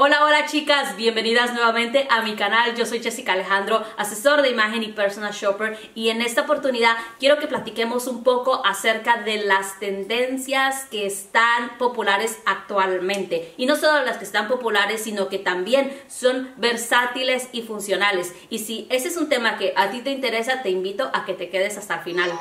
Hola, hola chicas, bienvenidas nuevamente a mi canal. Yo soy Jessica Alejandro, asesor de imagen y personal shopper, y en esta oportunidad quiero que platiquemos un poco acerca de las tendencias que están populares actualmente. Y no solo las que están populares, sino que también son versátiles y funcionales. Y si ese es un tema que a ti te interesa, te invito a que te quedes hasta el final.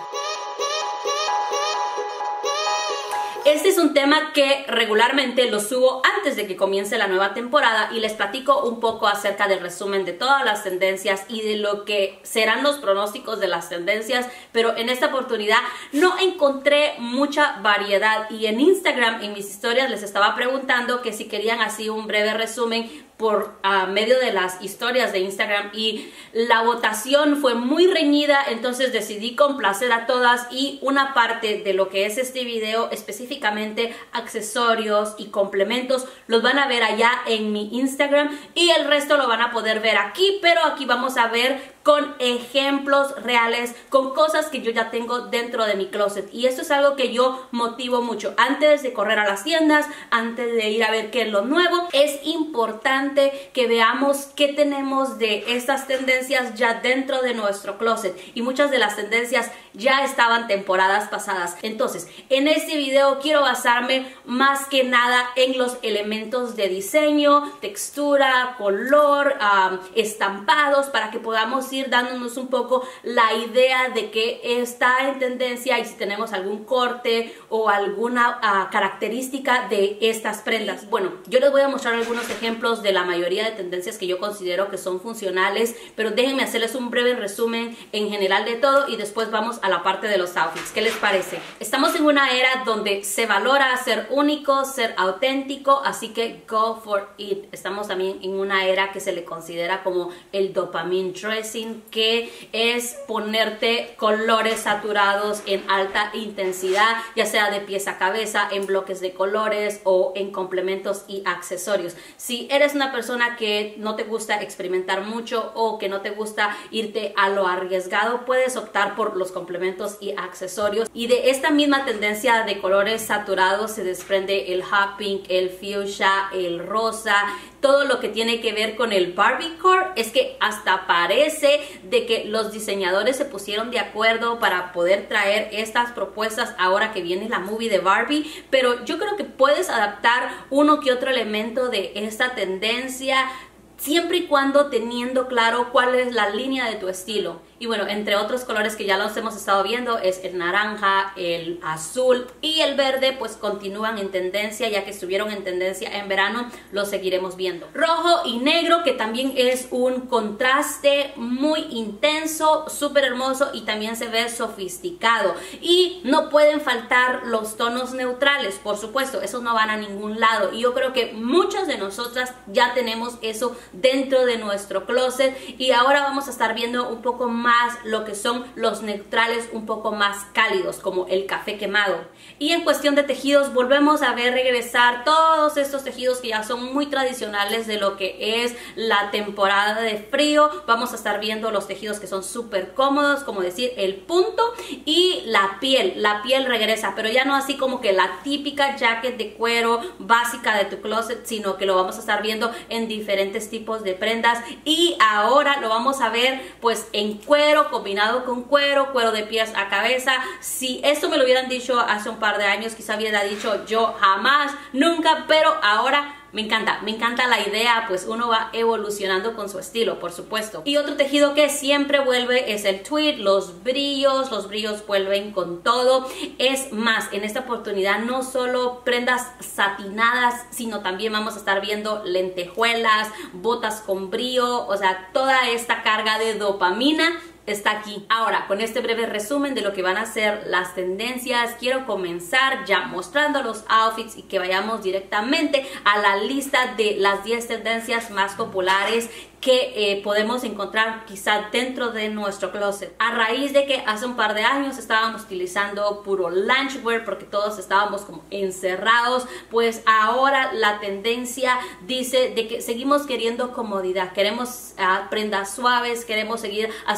Este es un tema que regularmente lo subo antes de que comience la nueva temporada y les platico un poco acerca del resumen de todas las tendencias y de lo que serán los pronósticos de las tendencias, pero en esta oportunidad no encontré mucha variedad y en Instagram, en mis historias, les estaba preguntando que si querían así un breve resumen por medio de las historias de Instagram, y la votación fue muy reñida, entonces decidí complacer a todas, y una parte de lo que es este video, específicamente accesorios y complementos, los van a ver allá en mi Instagram y el resto lo van a poder ver aquí, pero aquí vamos a ver con ejemplos reales, con cosas que yo ya tengo dentro de mi closet, y esto es algo que yo motivo mucho. Antes de correr a las tiendas, antes de ir a ver qué es lo nuevo, es importante que veamos qué tenemos de estas tendencias ya dentro de nuestro closet, y muchas de las tendencias ya estaban temporadas pasadas. Entonces, en este video quiero basarme más que nada en los elementos de diseño, textura, color, estampados, para que podamos ir dándonos un poco la idea de que está en tendencia y si tenemos algún corte o alguna característica de estas prendas. Bueno, yo les voy a mostrar algunos ejemplos de la mayoría de tendencias que yo considero que son funcionales, pero déjenme hacerles un breve resumen en general de todo y después vamos a la parte de los outfits. ¿Qué les parece? Estamos en una era donde se valora ser único, ser auténtico, así que go for it. Estamos también en una era que se le considera como el dopamine dressing, que es ponerte colores saturados en alta intensidad, ya sea de pies a cabeza, en bloques de colores o en complementos y accesorios. Si eres una persona que no te gusta experimentar mucho o que no te gusta irte a lo arriesgado, puedes optar por los complementos y accesorios. Y de esta misma tendencia de colores saturados se desprende el hot pink, el fuchsia, el rosa, todo lo que tiene que ver con el Barbiecore. Es que hasta parece de que los diseñadores se pusieron de acuerdo para poder traer estas propuestas ahora que viene la movie de Barbie, pero yo creo que puedes adaptar uno que otro elemento de esta tendencia siempre y cuando teniendo claro cuál es la línea de tu estilo. Y bueno, entre otros colores que ya los hemos estado viendo es el naranja, el azul y el verde, pues continúan en tendencia, ya que estuvieron en tendencia en verano, los seguiremos viendo. Rojo y negro, que también es un contraste muy intenso, súper hermoso y también se ve sofisticado. Y no pueden faltar los tonos neutrales, por supuesto, esos no van a ningún lado. Y yo creo que muchas de nosotras ya tenemos eso dentro de nuestro closet, y ahora vamos a estar viendo un poco más lo que son los neutrales un poco más cálidos, como el café quemado. Y en cuestión de tejidos, volvemos a ver regresar todos estos tejidos que ya son muy tradicionales de lo que es la temporada de frío. Vamos a estar viendo los tejidos que son súper cómodos, como decir el punto, y la piel regresa, pero ya no así como que la típica jacket de cuero básica de tu closet, sino que lo vamos a estar viendo en diferentes tipos de prendas. Y ahora lo vamos a ver pues en cuero combinado con cuero de pies a cabeza. Si esto me lo hubieran dicho hace un par de años, quizá hubiera dicho yo jamás, nunca, pero ahora me encanta la idea, pues uno va evolucionando con su estilo, por supuesto. Y otro tejido que siempre vuelve es el tweed, los brillos vuelven con todo. Es más, en esta oportunidad no solo prendas satinadas, sino también vamos a estar viendo lentejuelas, botas con brillo, o sea, toda esta carga de dopamina está aquí. Ahora, con este breve resumen de lo que van a ser las tendencias, quiero comenzar ya mostrando los outfits y que vayamos directamente a la lista de las 10 tendencias más populares que podemos encontrar quizá dentro de nuestro closet. A raíz de que hace un par de años estábamos utilizando puro loungewear porque todos estábamos como encerrados, pues ahora la tendencia dice de que seguimos queriendo comodidad, queremos prendas suaves, queremos seguir haciendo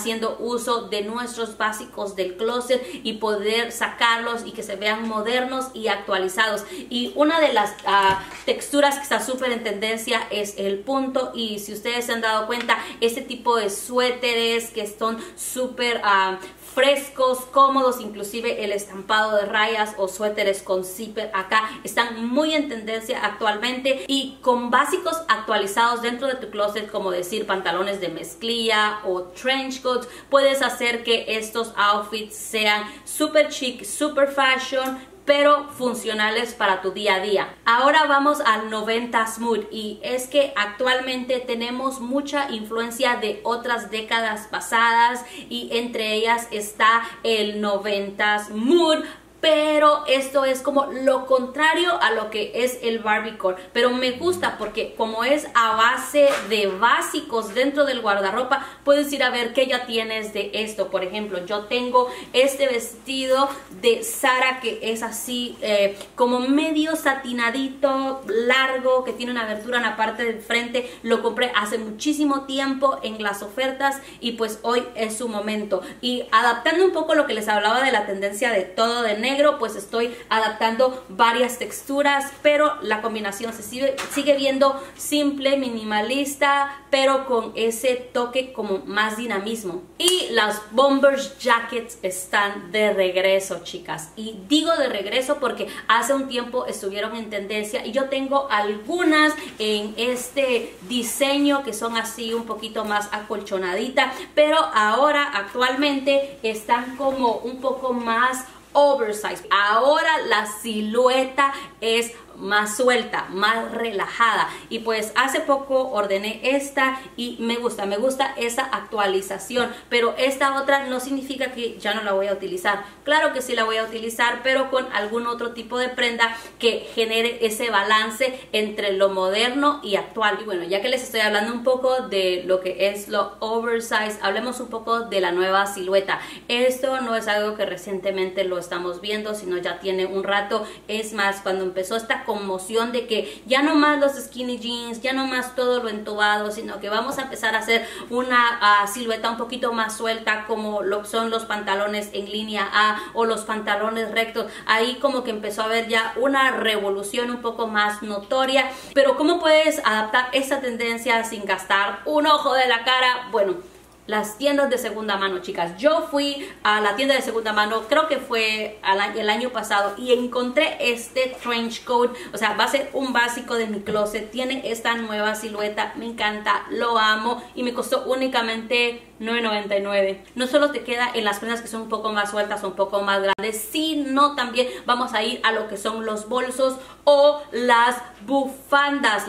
uso de nuestros básicos del closet y poder sacarlos y que se vean modernos y actualizados. Y una de las texturas que está súper en tendencia es el punto, y si ustedes se han dado cuenta, este tipo de suéteres que son súper frescos, cómodos, inclusive el estampado de rayas o suéteres con zipper acá están muy en tendencia actualmente, y con básicos actualizados dentro de tu closet, como decir pantalones de mezclilla o trench coats, puedes hacer que estos outfits sean super chic, super fashion, pero funcionales para tu día a día. Ahora vamos al 90s mood, y es que actualmente tenemos mucha influencia de otras décadas pasadas, y entre ellas está el 90s mood. Pero esto es como lo contrario a lo que es el Barbiecore. Pero me gusta porque como es a base de básicos dentro del guardarropa, puedes ir a ver qué ya tienes de esto. Por ejemplo, yo tengo este vestido de Zara que es así como medio satinadito, largo, que tiene una abertura en la parte del frente. Lo compré hace muchísimo tiempo en las ofertas y pues hoy es su momento. Y adaptando un poco lo que les hablaba de la tendencia de todo de negro, pues estoy adaptando varias texturas, pero la combinación se sigue viendo simple, minimalista, pero con ese toque como más dinamismo. Y las Bombers Jackets están de regreso, chicas, y digo de regreso porque hace un tiempo estuvieron en tendencia, y yo tengo algunas en este diseño que son así un poquito más acolchonadita, pero ahora actualmente están como un poco más oversize. Ahora la silueta es más suelta, más relajada, y pues hace poco ordené esta y me gusta esa actualización, pero esta otra no significa que ya no la voy a utilizar. Claro que sí la voy a utilizar, pero con algún otro tipo de prenda que genere ese balance entre lo moderno y actual. Y bueno, ya que les estoy hablando un poco de lo que es lo oversize, hablemos un poco de la nueva silueta. Esto no es algo que recientemente lo estamos viendo, sino ya tiene un rato. Es más, cuando empezó esta conmoción de que ya no más los skinny jeans, ya no más todo lo entubado, sino que vamos a empezar a hacer una silueta un poquito más suelta, como lo son los pantalones en línea A o los pantalones rectos. Ahí como que empezó a haber ya una revolución un poco más notoria. Pero ¿cómo puedes adaptar esta tendencia sin gastar un ojo de la cara? Bueno, las tiendas de segunda mano, chicas. Yo fui a la tienda de segunda mano, creo que fue el año pasado, y encontré este trench coat. O sea, va a ser un básico de mi closet. Tiene esta nueva silueta, me encanta, lo amo, y me costó únicamente $9.99. No solo te queda en las prendas que son un poco más sueltas, un poco más grandes, sino también vamos a ir a lo que son los bolsos o las bufandas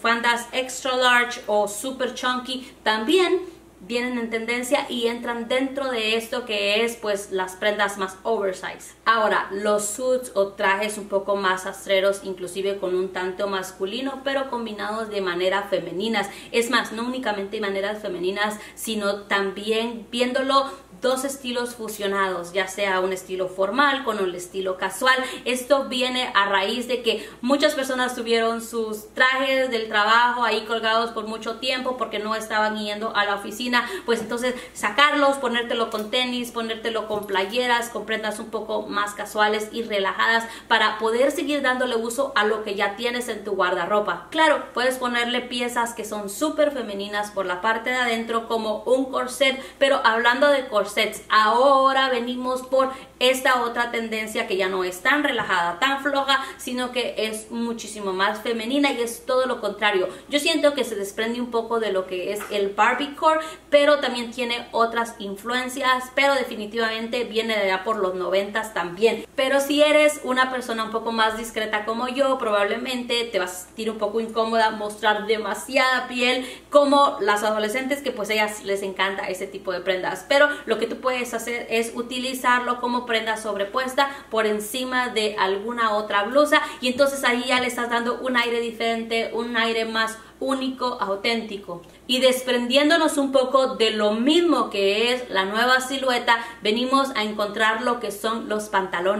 extra large o super chunky. También vienen en tendencia y entran dentro de esto que es pues las prendas más oversize. Ahora, los suits o trajes un poco más astreros, inclusive con un tanto masculino, pero combinados de manera femeninas. Es más, no únicamente de maneras femeninas, sino también viéndolo dos estilos fusionados, ya sea un estilo formal con un estilo casual. Esto viene a raíz de que muchas personas tuvieron sus trajes del trabajo ahí colgados por mucho tiempo porque no estaban yendo a la oficina. Pues entonces sacarlos, ponértelo con tenis, ponértelo con playeras, con prendas un poco más casuales y relajadas para poder seguir dándole uso a lo que ya tienes en tu guardarropa. Claro, puedes ponerle piezas que son súper femeninas por la parte de adentro, como un corset, pero hablando de corsets, ahora venimos por esta otra tendencia que ya no es tan relajada, tan floja, sino que es muchísimo más femenina, y es todo lo contrario. Yo siento que se desprende un poco de lo que es el Barbiecore, pero también tiene otras influencias, pero definitivamente viene de allá por los 90s también. Pero si eres una persona un poco más discreta como yo, probablemente te vas a sentir un poco incómoda mostrar demasiada piel, como las adolescentes, que pues a ellas les encanta ese tipo de prendas. Pero lo que tú puedes hacer es utilizarlo como prenda sobrepuesta por encima de alguna otra blusa, y entonces ahí ya le estás dando un aire diferente, un aire más único, auténtico. Y desprendiéndonos un poco de lo mismo que es la nueva silueta, venimos a encontrar lo que son los pantalones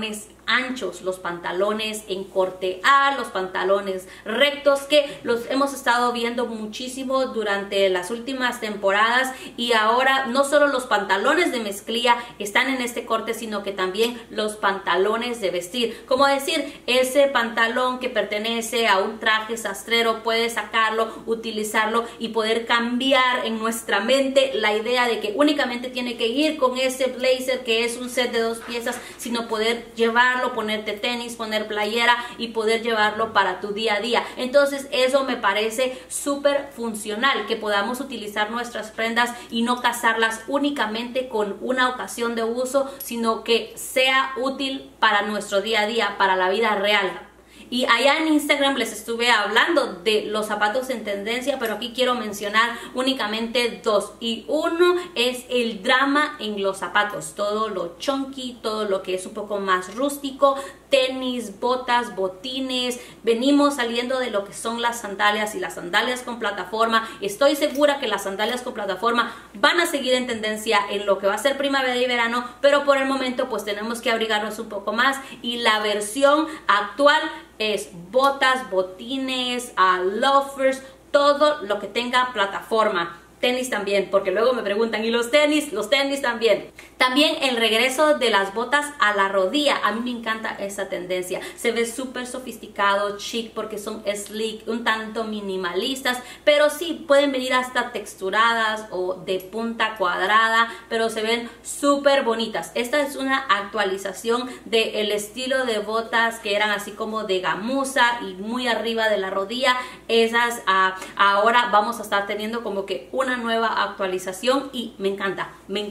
anchos, los pantalones en corte A, los pantalones rectos, que los hemos estado viendo muchísimo durante las últimas temporadas, y ahora no solo los pantalones de mezclilla están en este corte, sino que también los pantalones de vestir. Como decir, ese pantalón que pertenece a un traje sastrero, puedes sacarlo, utilizarlo y poder cambiar en nuestra mente la idea de que únicamente tiene que ir con ese blazer que es un set de 2 piezas, sino poder llevarlo, ponerte tenis, poner playera y poder llevarlo para tu día a día. Entonces eso me parece súper funcional, que podamos utilizar nuestras prendas y no casarlas únicamente con una ocasión de uso, sino que sea útil para nuestro día a día, para la vida real. Y allá en Instagram les estuve hablando de los zapatos en tendencia, pero aquí quiero mencionar únicamente 2. Y uno es el drama en los zapatos, todo lo chunky, todo lo que es un poco más rústico, tenis, botas, botines. Venimos saliendo de lo que son las sandalias y las sandalias con plataforma. Estoy segura que las sandalias con plataforma van a seguir en tendencia en lo que va a ser primavera y verano, pero por el momento pues tenemos que abrigarnos un poco más, y la versión actual es botas, botines, loafers, todo lo que tenga plataforma. Tenis también, porque luego me preguntan, ¿y los tenis? Los tenis también. También el regreso de las botas a la rodilla. A mí me encanta esa tendencia. Se ve súper sofisticado, chic, porque son sleek, un tanto minimalistas, pero sí pueden venir hasta texturadas o de punta cuadrada, pero se ven súper bonitas. Esta es una actualización del estilo de botas que eran así como de gamuza y muy arriba de la rodilla. Esas ahora vamos a estar teniendo como que una nueva actualización, y me encanta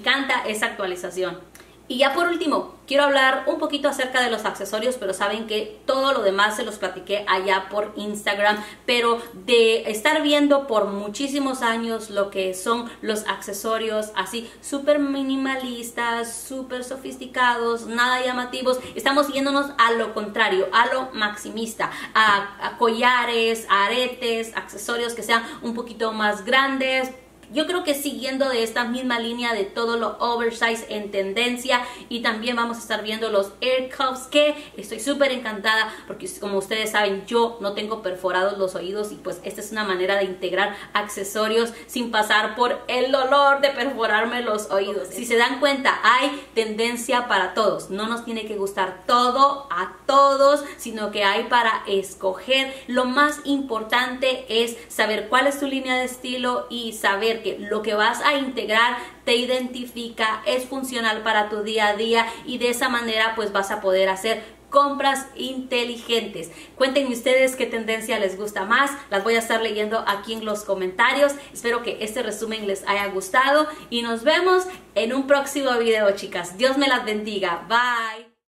esa actualización. Y ya por último, quiero hablar un poquito acerca de los accesorios, pero saben que todo lo demás se los platiqué allá por Instagram. Pero de estar viendo por muchísimos años lo que son los accesorios así súper minimalistas, súper sofisticados, nada llamativos, estamos yéndonos a lo contrario, a lo maximista, a collares, aretes, accesorios que sean un poquito más grandes. Yo creo que siguiendo de esta misma línea de todo lo oversize en tendencia, y también vamos a estar viendo los ear cuffs, que estoy súper encantada porque, como ustedes saben, yo no tengo perforados los oídos, y pues esta es una manera de integrar accesorios sin pasar por el dolor de perforarme los oídos. Si se dan cuenta, hay tendencia para todos, no nos tiene que gustar todo a todos, sino que hay para escoger. Lo más importante es saber cuál es tu línea de estilo y saber que lo que vas a integrar te identifica, es funcional para tu día a día, y de esa manera pues vas a poder hacer compras inteligentes. Cuéntenme ustedes qué tendencia les gusta más, las voy a estar leyendo aquí en los comentarios. Espero que este resumen les haya gustado y nos vemos en un próximo video, chicas. Dios me las bendiga. Bye.